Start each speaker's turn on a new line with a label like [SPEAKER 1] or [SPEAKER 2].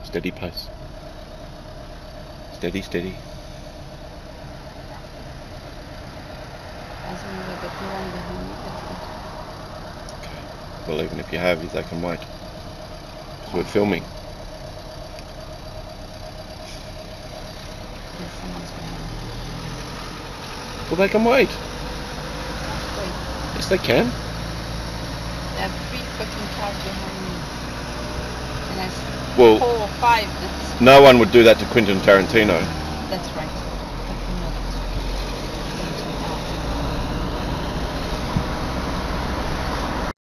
[SPEAKER 1] Steady pace. Steady, steady.
[SPEAKER 2] As long as I got no one behind me, that's good.
[SPEAKER 1] Okay. Well, even if you have, they can wait. So we're filming.
[SPEAKER 2] Yes, someone's behind me.
[SPEAKER 1] Well, they can wait.
[SPEAKER 2] Wait,
[SPEAKER 1] Yes, they can.
[SPEAKER 2] there are 3 fucking cars behind me. And I
[SPEAKER 1] Well,
[SPEAKER 2] 4 or 5.
[SPEAKER 1] no one would do that to Quentin Tarantino.
[SPEAKER 2] That's right.